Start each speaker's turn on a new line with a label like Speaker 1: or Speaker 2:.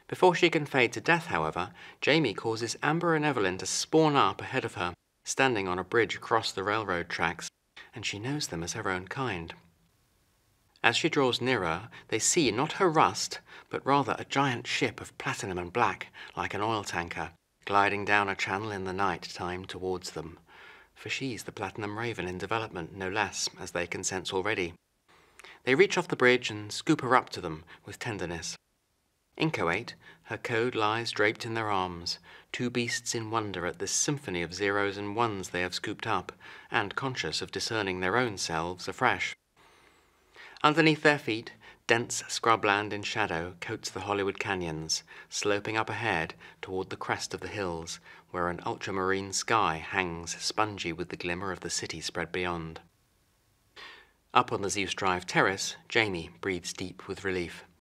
Speaker 1: Before she can fade to death, however, Jaymi causes Amber and Evelyn to spawn up ahead of her, standing on a bridge across the railroad tracks, and she knows them as her own kind. As she draws nearer, they see not her rust, but rather a giant ship of platinum and black, like an oil tanker, gliding down a channel in the night time towards them. For she's the Platinum Raven in development, no less, as they can sense already. They reach off the bridge and scoop her up to them with tenderness. Inchoate, her code lies draped in their arms, two beasts in wonder at this symphony of zeros and ones they have scooped up, and conscious of discerning their own selves afresh. Underneath their feet, dense scrubland in shadow coats the Hollywood canyons, sloping up ahead toward the crest of the hills, where an ultramarine sky hangs spongy with the glimmer of the city spread beyond. Up on the Zeus Drive terrace, Jaymi breathes deep with relief.